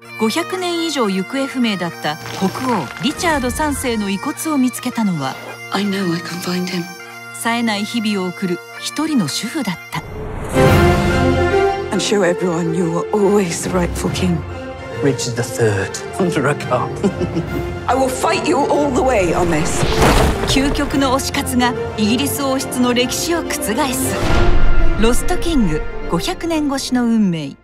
500年以上行方不明だった国王リチャード3世の遺骨を見つけたのは I know I can find him. 冴えない日々を送る一人の主婦だった。 And show everyone you were always the rightful king. Richard III under a cup. I will fight you all the way on this. 究極の推し活がイギリス王室の歴史を覆す。ロストキング500年越しの運命。